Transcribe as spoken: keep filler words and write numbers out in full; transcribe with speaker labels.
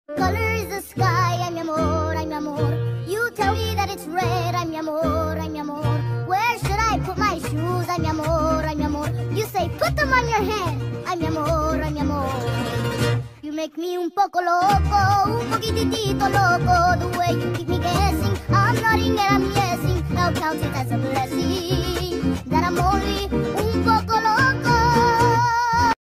Speaker 1: Color is the sky, ay mi amor, ay mi amor. You tell me that it's red, ay mi amor, ay mi amor. Where should I put my shoes, ay mi amor, ay mi amor. You say put them on your head, ay mi amor, ay mi amor. You make me un poco loco, un poquitito loco. The way you keep me guessing, I'm nodding and I'm